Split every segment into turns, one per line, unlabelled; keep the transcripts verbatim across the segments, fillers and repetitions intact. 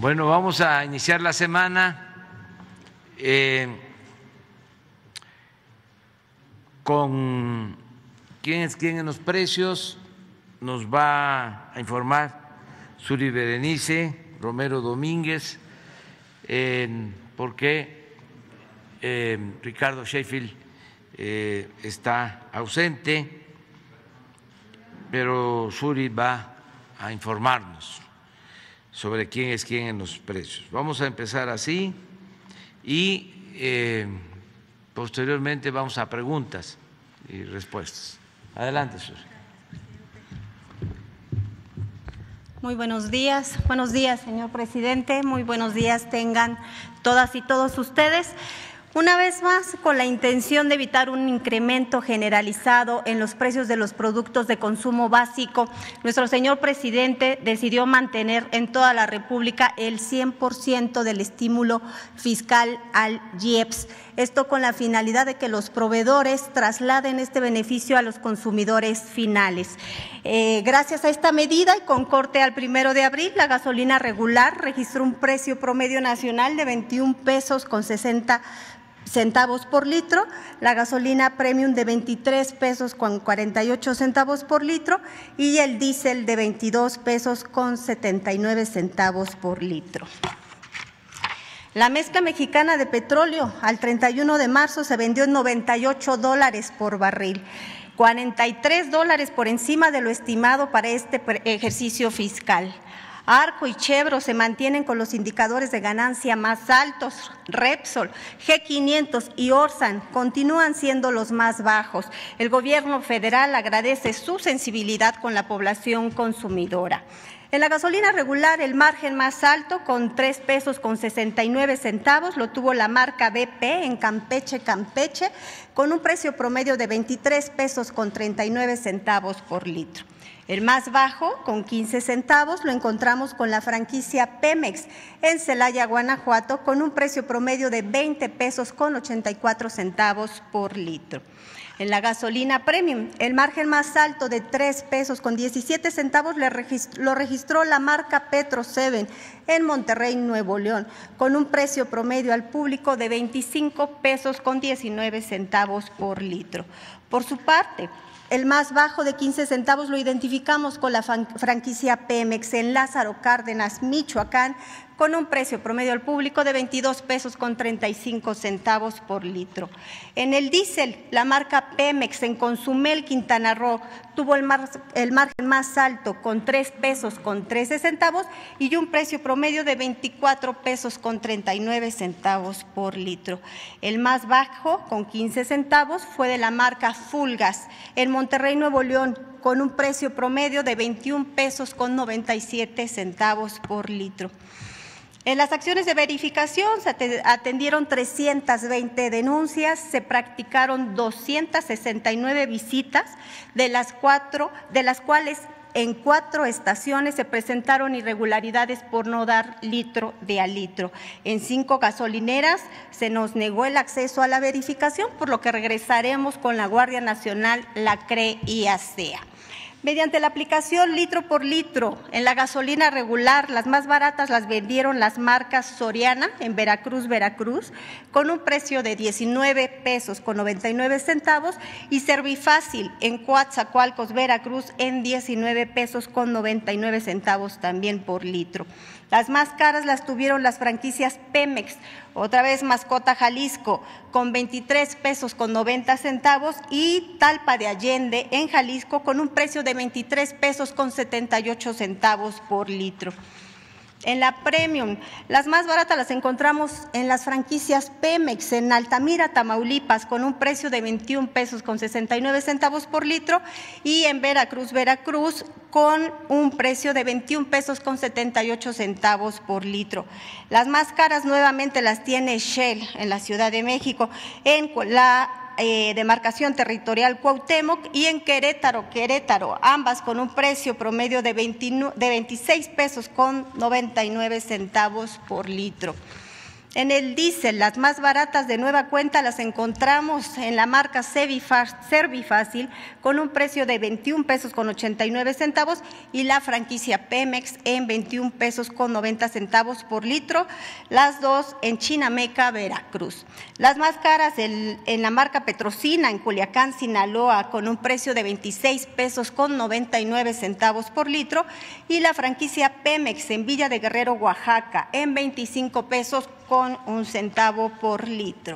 Bueno, vamos a iniciar la semana eh, con quién es quién en los precios. Nos va a informar Suri Berenice Romero Domínguez, eh, porque eh, Ricardo Sheffield eh, está ausente, pero Suri va a informarnos sobre quién es quién en los precios. Vamos a empezar así y eh, posteriormente vamos a preguntas y respuestas. Adelante, Suri.
Muy buenos días, buenos días, señor presidente, muy buenos días tengan todas y todos ustedes. Una vez más, con la intención de evitar un incremento generalizado en los precios de los productos de consumo básico, nuestro señor presidente decidió mantener en toda la República el cien por ciento del estímulo fiscal al I E P S. Esto con la finalidad de que los proveedores trasladen este beneficio a los consumidores finales. Eh, gracias a esta medida y con corte al primero de abril, la gasolina regular registró un precio promedio nacional de veintiún pesos con sesenta centavos por litro, la gasolina premium de veintitrés pesos con cuarenta y ocho centavos por litro y el diésel de veintidós pesos con setenta y nueve centavos por litro. La mezcla mexicana de petróleo al treinta y uno de marzo se vendió en noventa y ocho dólares por barril, cuarenta y tres dólares por encima de lo estimado para este ejercicio fiscal. Arco y Chevron se mantienen con los indicadores de ganancia más altos, Repsol, G quinientos y Orsan continúan siendo los más bajos. El gobierno federal agradece su sensibilidad con la población consumidora. En la gasolina regular, el margen más alto, con tres pesos con sesenta y nueve centavos, lo tuvo la marca B P en Campeche, Campeche, con un precio promedio de veintitrés pesos con treinta y nueve centavos por litro. El más bajo, con quince centavos, lo encontramos con la franquicia Pemex en Celaya, Guanajuato, con un precio promedio de veinte pesos con ochenta y cuatro centavos por litro. En la gasolina premium, el margen más alto de tres pesos con diecisiete centavos lo registró la marca Petro siete en Monterrey, Nuevo León, con un precio promedio al público de veinticinco pesos con diecinueve centavos por litro. Por su parte, el más bajo de quince centavos lo identificamos con la franquicia Pemex en Lázaro Cárdenas, Michoacán, con un precio promedio al público de veintidós pesos con treinta y cinco centavos por litro. En el diésel, la marca Pemex en Cozumel, Quintana Roo, tuvo el, mar, el margen más alto con tres pesos con trece centavos y un precio promedio de veinticuatro pesos con treinta y nueve centavos por litro. El más bajo, con quince centavos, fue de la marca Fulgas en Monterrey, Nuevo León, con un precio promedio de veintiún pesos con noventa y siete centavos por litro. En las acciones de verificación se atendieron trescientas veinte denuncias, se practicaron doscientas sesenta y nueve visitas, de las, cuatro, de las cuales en cuatro estaciones se presentaron irregularidades por no dar litro de a litro. En cinco gasolineras se nos negó el acceso a la verificación, por lo que regresaremos con la Guardia Nacional, la C R E y ASEA. Mediante la aplicación litro por litro en la gasolina regular, las más baratas las vendieron las marcas Soriana en Veracruz, Veracruz, con un precio de diecinueve pesos con noventa y nueve centavos y Servifácil en Coatzacoalcos, Veracruz, en diecinueve pesos con noventa y nueve centavos también por litro. Las más caras las tuvieron las franquicias Pemex, otra vez Mascota Jalisco, con veintitrés pesos con noventa centavos y Talpa de Allende en Jalisco con un precio de veintitrés pesos con setenta y ocho centavos por litro. En la Premium, las más baratas las encontramos en las franquicias Pemex en Altamira, Tamaulipas, con un precio de veintiún pesos con sesenta y nueve centavos por litro y en Veracruz, Veracruz, con un precio de veintiún pesos con setenta y ocho centavos por litro. Las más caras nuevamente las tiene Shell en la Ciudad de México, en la Eh, demarcación territorial Cuauhtémoc y en Querétaro, Querétaro, ambas con un precio promedio de, veinte, de veintiséis pesos con noventa y nueve centavos por litro. En el diésel, las más baratas de nueva cuenta las encontramos en la marca Servifácil con un precio de veintiún pesos con ochenta y nueve centavos y la franquicia Pemex en veintiún pesos con noventa centavos por litro, las dos en Chinameca, Veracruz. Las más caras en, en la marca Petrocina en Culiacán, Sinaloa, con un precio de veintiséis pesos con noventa y nueve centavos por litro y la franquicia Pemex en Villa de Guerrero, Oaxaca, en veinticinco pesos con un centavo por litro.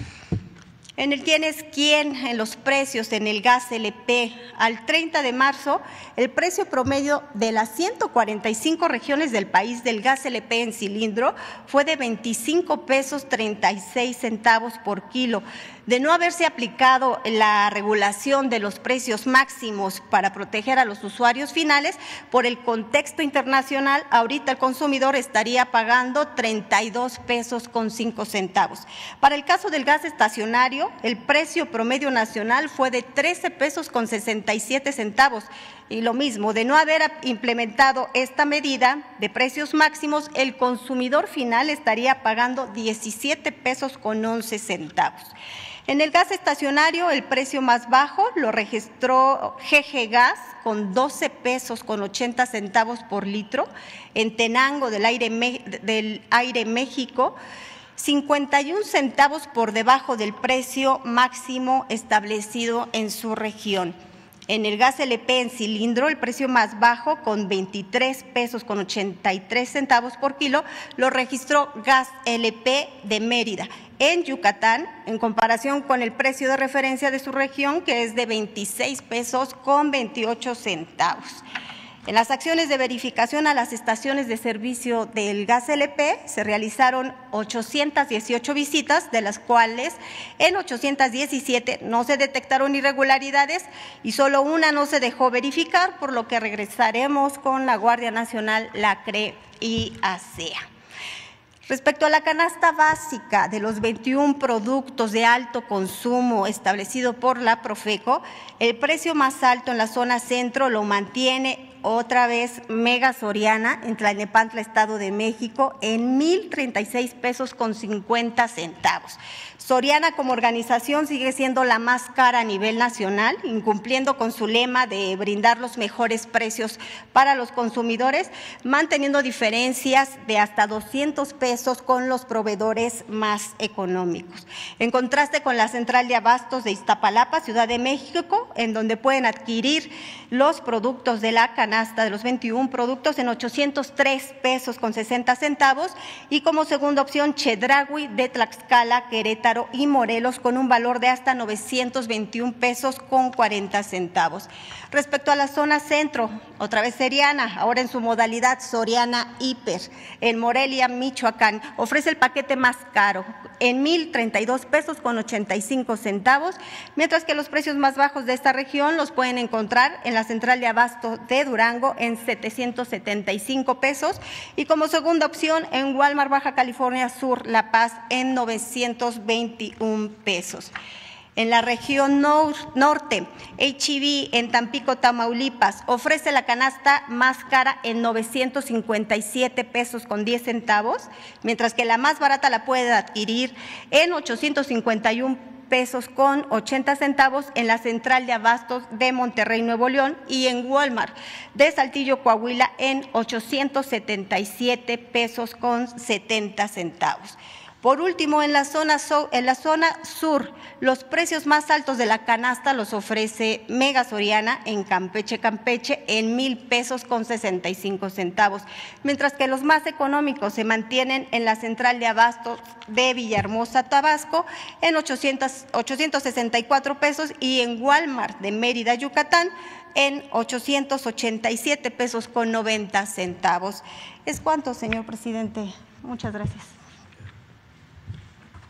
En el quién es quién en los precios en el gas L P, al treinta de marzo, el precio promedio de las ciento cuarenta y cinco regiones del país del gas L P en cilindro fue de veinticinco pesos treinta y seis centavos por kilo. De no haberse aplicado la regulación de los precios máximos para proteger a los usuarios finales, por el contexto internacional, ahorita el consumidor estaría pagando treinta y dos pesos con cinco centavos. Para el caso del gas estacionario, el precio promedio nacional fue de trece pesos con sesenta y siete centavos. Y lo mismo, de no haber implementado esta medida de precios máximos, el consumidor final estaría pagando diecisiete pesos con once centavos. En el gas estacionario, el precio más bajo lo registró G G Gas con doce pesos con ochenta centavos por litro, en Tenango del Aire, del Aire México, cincuenta y un centavos por debajo del precio máximo establecido en su región. En el gas L P en cilindro, el precio más bajo, con veintitrés pesos con ochenta y tres centavos por kilo, lo registró Gas L P de Mérida, en Yucatán, en comparación con el precio de referencia de su región, que es de veintiséis pesos con veintiocho centavos. En las acciones de verificación a las estaciones de servicio del gas L P se realizaron ochocientas dieciocho visitas, de las cuales en ochocientas diecisiete no se detectaron irregularidades y solo una no se dejó verificar, por lo que regresaremos con la Guardia Nacional, la C R E y ASEA. Respecto a la canasta básica de los veintiún productos de alto consumo establecido por la Profeco, el precio más alto en la zona centro lo mantiene otra vez Mega Soriana en Tlalnepantla, Estado de México, en mil treinta y seis pesos con cincuenta centavos. Soriana como organización sigue siendo la más cara a nivel nacional, incumpliendo con su lema de brindar los mejores precios para los consumidores, manteniendo diferencias de hasta doscientos pesos con los proveedores más económicos. En contraste con la central de abastos de Iztapalapa, Ciudad de México, en donde pueden adquirir los productos de la canasta de los veintiún productos en ochocientos tres pesos con sesenta centavos y como segunda opción Chedraui de Tlaxcala, Querétaro y Morelos con un valor de hasta novecientos veintiún pesos con cuarenta centavos. Respecto a la zona centro, otra vez Soriana, ahora en su modalidad Soriana Hiper, en Morelia, Michoacán, ofrece el paquete más caro en mil treinta y dos pesos con ochenta y cinco centavos, mientras que los precios más bajos de esta región los pueden encontrar en la central de abasto de Durango en setecientos setenta y cinco pesos y como segunda opción en Walmart Baja California Sur, La Paz en novecientos veintiún pesos. En la región nor norte, H E B en Tampico, Tamaulipas, ofrece la canasta más cara en novecientos cincuenta y siete pesos con diez centavos, mientras que la más barata la puede adquirir en ochocientos cincuenta y un pesos con ochenta centavos en la central de abastos de Monterrey, Nuevo León, y en Walmart de Saltillo, Coahuila, en ochocientos setenta y siete pesos con setenta centavos. Por último, en la zona so, en la zona sur, los precios más altos de la canasta los ofrece Mega Soriana en Campeche, Campeche, en mil pesos con sesenta y cinco centavos, mientras que los más económicos se mantienen en la central de abastos de Villahermosa, Tabasco, en ochocientos sesenta y cuatro pesos y en Walmart de Mérida, Yucatán, en ochocientos ochenta y siete pesos con noventa centavos. Es cuanto, señor presidente. Muchas gracias.